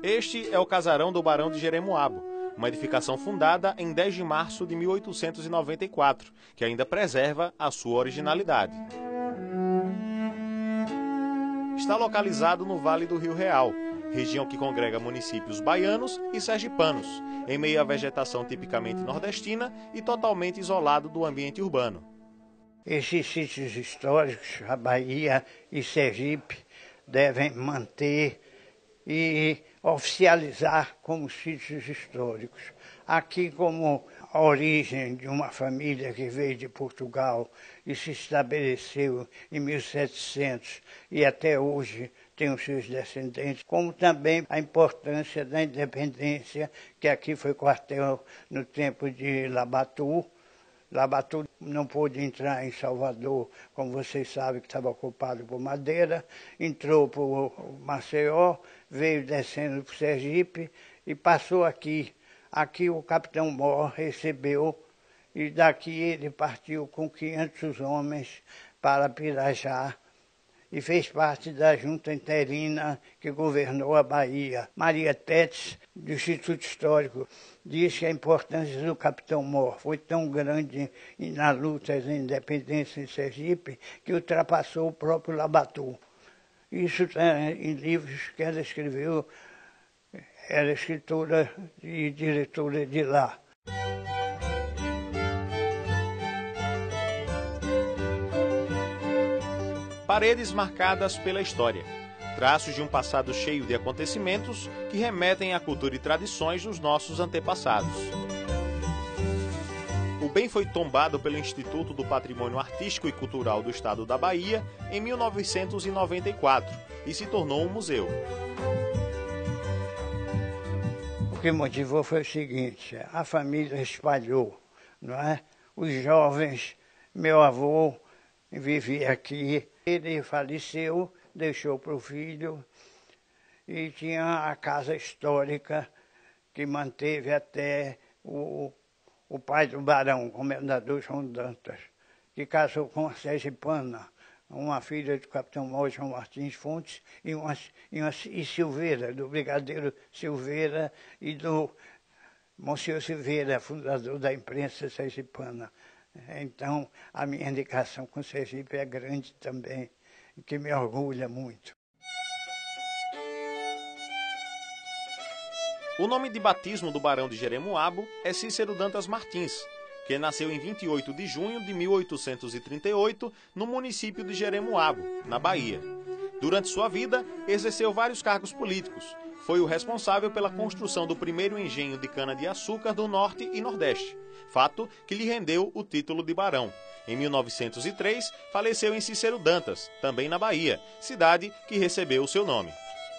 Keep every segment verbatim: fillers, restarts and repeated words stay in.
Este é o casarão do Barão de Jeremoabo, uma edificação fundada em dez de março de mil oitocentos e noventa e quatro, que ainda preserva a sua originalidade. Está localizado no Vale do Rio Real, região que congrega municípios baianos e sergipanos, em meio à vegetação tipicamente nordestina e totalmente isolado do ambiente urbano. Esses sítios históricos, a Bahia e Sergipe, devem manter e oficializar como sítios históricos. Aqui, como a origem de uma família que veio de Portugal e se estabeleceu em mil e setecentos e até hoje tem os seus descendentes, como também a importância da independência, que aqui foi quartel no tempo de Labatu. Labatu não pôde entrar em Salvador, como vocês sabem, que estava ocupado por Madeira, entrou por Maceió, veio descendo para Sergipe e passou aqui. Aqui o capitão Mor recebeu e daqui ele partiu com quinhentos homens para Pirajá e fez parte da junta interina que governou a Bahia. Maria Tetes, do Instituto Histórico, diz que a importância do capitão Mor foi tão grande na luta da independência em Sergipe que ultrapassou o próprio Labatu. Isso está em livros que ela escreveu, era escritora e diretora de lá. Paredes marcadas pela história, traços de um passado cheio de acontecimentos que remetem à cultura e tradições dos nossos antepassados. O bem foi tombado pelo Instituto do Patrimônio Artístico e Cultural do Estado da Bahia em mil novecentos e noventa e quatro e se tornou um museu. O que motivou foi o seguinte: a família espalhou, não é? Os jovens, meu avô vivia aqui, ele faleceu, deixou para o filho e tinha a casa histórica que manteve até o, o pai do barão, o comendador João Dantas, que casou com a sergipana, uma filha do capitão Mor João Martins Fontes e, uma, e, uma, e Silveira, do brigadeiro Silveira e do Monsenhor Silveira, fundador da imprensa sergipana. Então, a minha indicação com Sergipe é grande também, que me orgulha muito. O nome de batismo do Barão de Jeremoabo é Cícero Dantas Martins, que nasceu em vinte e oito de junho de mil oitocentos e trinta e oito no município de Jeremoabo, na Bahia. Durante sua vida, exerceu vários cargos políticos. Foi o responsável pela construção do primeiro engenho de cana-de-açúcar do Norte e Nordeste, fato que lhe rendeu o título de barão. Em mil novecentos e três, faleceu em Cícero Dantas, também na Bahia, cidade que recebeu o seu nome.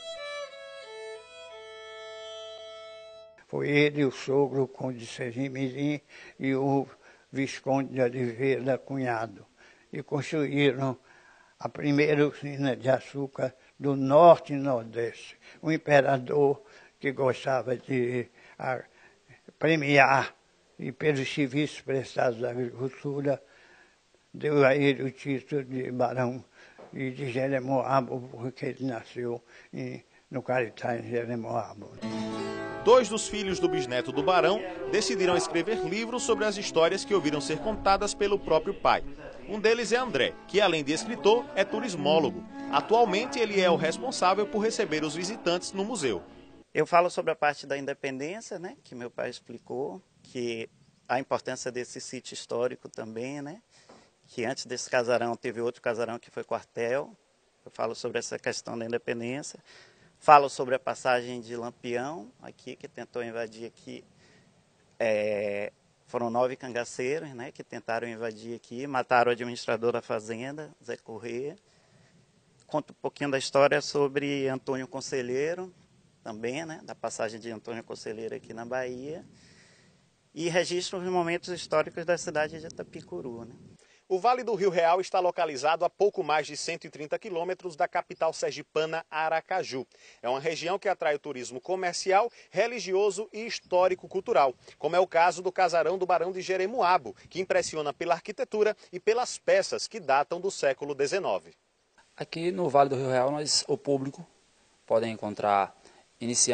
Foi ele, o sogro, o conde Sergipe e o visconde de Oliveira Cunhado, e construíram a primeira usina de açúcar do Norte e Nordeste. O imperador, que gostava de a, premiar e pelos serviços prestados à agricultura, deu a ele o título de barão e de Jeremoabo, porque ele nasceu em, no Caritá, em Jeremoabo. Dois dos filhos do bisneto do barão decidiram escrever livros sobre as histórias que ouviram ser contadas pelo próprio pai. Um deles é André, que além de escritor, é turismólogo. Atualmente ele é o responsável por receber os visitantes no museu. Eu falo sobre a parte da independência, né, que meu pai explicou, que a importância desse sítio histórico também, né, que antes desse casarão teve outro casarão que foi quartel. Eu falo sobre essa questão da independência. Falo sobre a passagem de Lampião, aqui, que tentou invadir aqui. É, foram nove cangaceiros, né, que tentaram invadir aqui, mataram o administrador da fazenda, Zé Corrêa. Conto um pouquinho da história sobre Antônio Conselheiro, também, né, da passagem de Antônio Conselheiro aqui na Bahia. E registro os momentos históricos da cidade de Itapicuru, né. O Vale do Rio Real está localizado a pouco mais de cento e trinta quilômetros da capital sergipana, Aracaju. É uma região que atrai o turismo comercial, religioso e histórico-cultural, como é o caso do casarão do Barão de Jeremoabo, que impressiona pela arquitetura e pelas peças que datam do século dezenove. Aqui no Vale do Rio Real, nós, o público pode encontrar, iniciando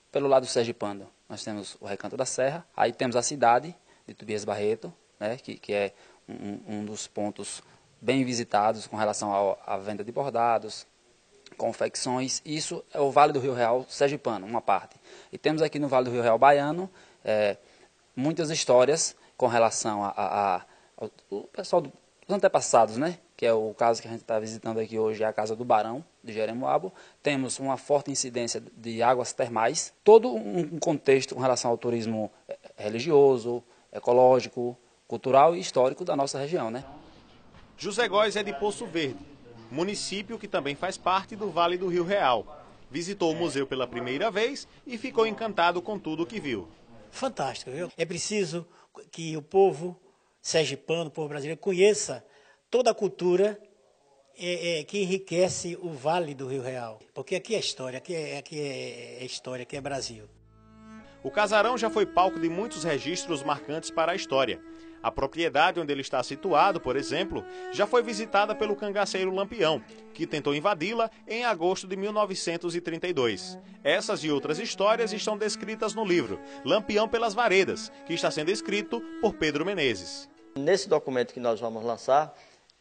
Pelo lado sergipano, nós temos o Recanto da Serra, aí temos a cidade de Tobias Barreto, né, que, que é um, um dos pontos bem visitados com relação ao, à venda de bordados, confecções. Isso é o Vale do Rio Real sergipano, uma parte. E temos aqui no Vale do Rio Real baiano é, muitas histórias com relação a, a, a, ao, ao pessoal dos antepassados, né? Que é o caso que a gente está visitando aqui hoje, é a Casa do Barão, de Jeremoabo. Temos uma forte incidência de águas termais, todo um contexto com relação ao turismo religioso, ecológico, cultural e histórico da nossa região, né? José Góes é de Poço Verde, município que também faz parte do Vale do Rio Real. Visitou o museu pela primeira vez e ficou encantado com tudo o que viu. Fantástico, viu? É preciso que o povo sergipano, o povo brasileiro, conheça toda a cultura é, é, que enriquece o Vale do Rio Real. Porque aqui é história, aqui é, aqui é história, aqui é Brasil. O casarão já foi palco de muitos registros marcantes para a história. A propriedade onde ele está situado, por exemplo, já foi visitada pelo cangaceiro Lampião, que tentou invadi-la em agosto de mil novecentos e trinta e dois. Essas e outras histórias estão descritas no livro Lampião pelas Varedas, que está sendo escrito por Pedro Menezes. Nesse documento que nós vamos lançar,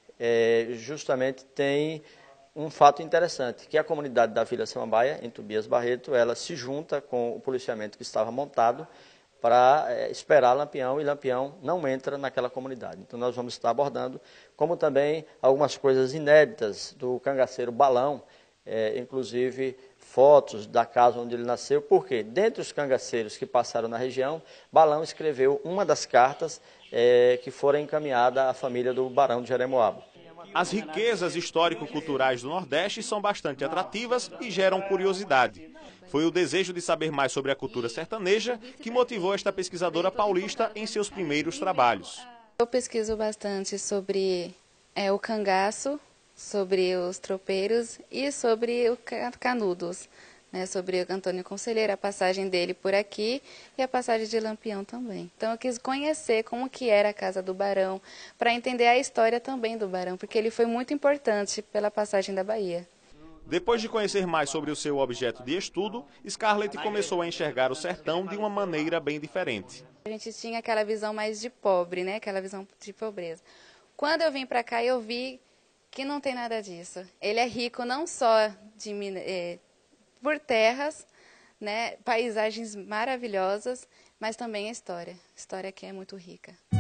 é, justamente tem um fato interessante, que a comunidade da Vila Samambaia, em Tobias Barreto, ela se junta com o policiamento que estava montado para é, esperar Lampião, e Lampião não entra naquela comunidade. Então nós vamos estar abordando, como também algumas coisas inéditas do cangaceiro Balão, é, inclusive fotos da casa onde ele nasceu, porque dentre os cangaceiros que passaram na região, Balão escreveu uma das cartas é, que foram encaminhadas à família do Barão de Jeremoabo. As riquezas histórico-culturais do Nordeste são bastante atrativas e geram curiosidade. Foi o desejo de saber mais sobre a cultura sertaneja que motivou esta pesquisadora paulista em seus primeiros trabalhos. Eu pesquiso bastante sobre é, o cangaço, sobre os tropeiros e sobre os canudos, né, sobre o Antônio Conselheiro, a passagem dele por aqui e a passagem de Lampião também. Então eu quis conhecer como que era a casa do Barão, para entender a história também do Barão, porque ele foi muito importante pela passagem da Bahia. Depois de conhecer mais sobre o seu objeto de estudo, Scarlett começou a enxergar o sertão de uma maneira bem diferente. A gente tinha aquela visão mais de pobre, né, aquela visão de pobreza. Quando eu vim para cá, eu vi que não tem nada disso. Ele é rico não só de é, por terras, né, paisagens maravilhosas, mas também a história. A história aqui é muito rica.